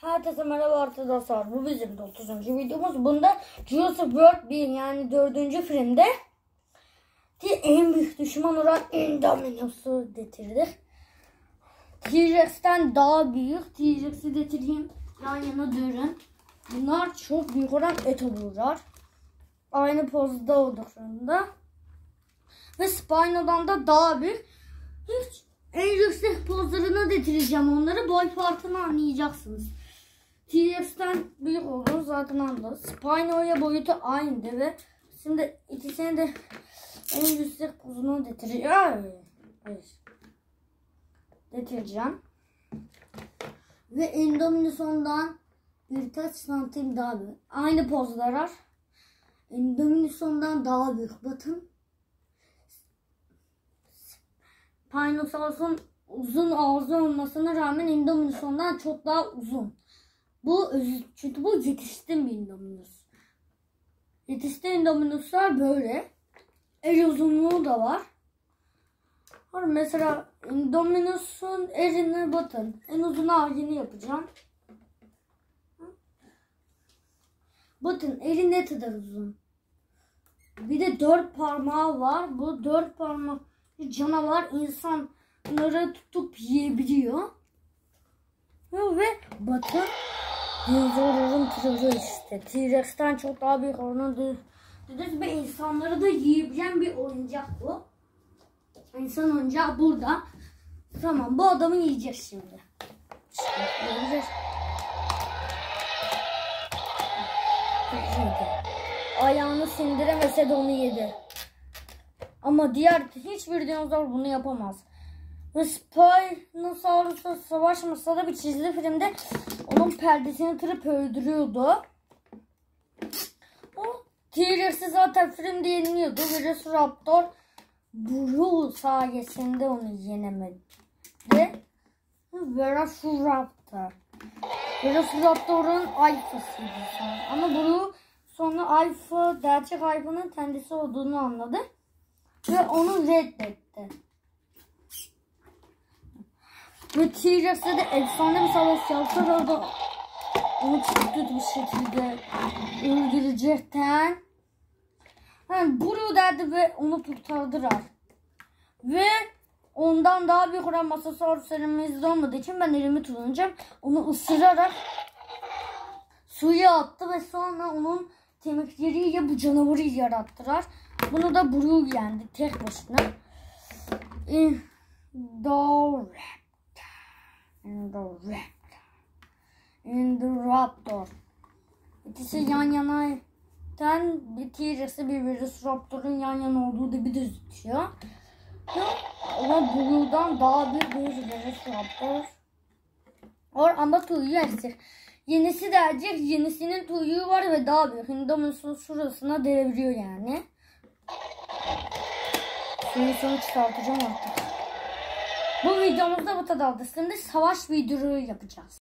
Herkese merhaba arkadaşlar. Bu bizim 30. videomuz. Bunda Jurassic World 1 yani 4. filmde en büyük düşman olan Indominus'u getirdik. T-Rex'ten daha büyük. T-Rex'i getireyim. Yan yana durun. Bunlar çok büyük olan et olurlar. Aynı pozda olduklarında. Ve Spino'dan da daha büyük. Hiç en yüksek pozlarına getireceğim onları. Boy farkını anlayacaksınız. T-Rex'ten büyük olur zaten anladım. Spino'ya boyutu aynı ve şimdi ikisini de en yüksek pozunu getireceğim. Getireceğim. Ve Indominus'dan birkaç santim daha büyük. Aynı pozlar. Indominus'dan daha büyük. Bakın. Spinosaurus'un uzun ağzı olmasına rağmen Indominus'dan çok daha uzun. Çünkü bu yetişkin bir Indominus. Yetişkin Indominus'lar böyle. El uzunluğu da var. Mesela Indominus'un eline bakın. En uzun ağacını yapacağım. Bakın eli ne kadar uzun. Bir de 4 parmağı var. Bu 4 parmak canavar insanları tutup yiyebiliyor. Ve bakın dinozorların kralı işte. T-Rex'ten çok daha büyük olan ve insanları da yiyebilen bir oyuncak bu. İnsan oyuncağı burada. Tamam, bu adamı yiyeceğiz şimdi. İşte, ayağını sindiremese de onu yedi. Ama diğer hiçbir dinozor bunu yapamaz. Ve Spinosaurus'la savaşmasa da bir çizgi filmde onun perdesini kırıp öldürüyordu. O T-Rex'i zaten filmde yeniliyordu. Velociraptor Blue sayesinde onu yenemedi. Velociraptor'un alfasıydı sonra. Ama Blue sonra alfa, gerçek alfanın kendisi olduğunu anladı. Ve onu reddetti. Ve T-Rex'e de efsane bir savaş yaptılar. Orada onu çok kötü bir şekilde öldürecekten. Yani Blue derdi ve onu kurtardılar. Ve ondan daha büyük olan Mosasaurus elimizde olmadığı için ben elimi kullanacağım. Onu ısırarak suya attı ve sonra onun kemikleriyle bu canavarı yarattılar. Bunu da Blue yendi tek başına. Indoraptor. İkisi yan yanayken bir T-Rex'e bir Velociraptor'un yan yana olduğu da bir gözüküyor. Ama Blue'dan daha büyük bir Velociraptor. Ama tüyü eksik. Yenisi de erkek. Yenisinin tüyü var ve daha büyük. Indominus'un şurasına deviriyor yani. Suyunu çıkartacağım artık. Bu videomuzda bu kadar. Şimdi savaş videoları yapacağız.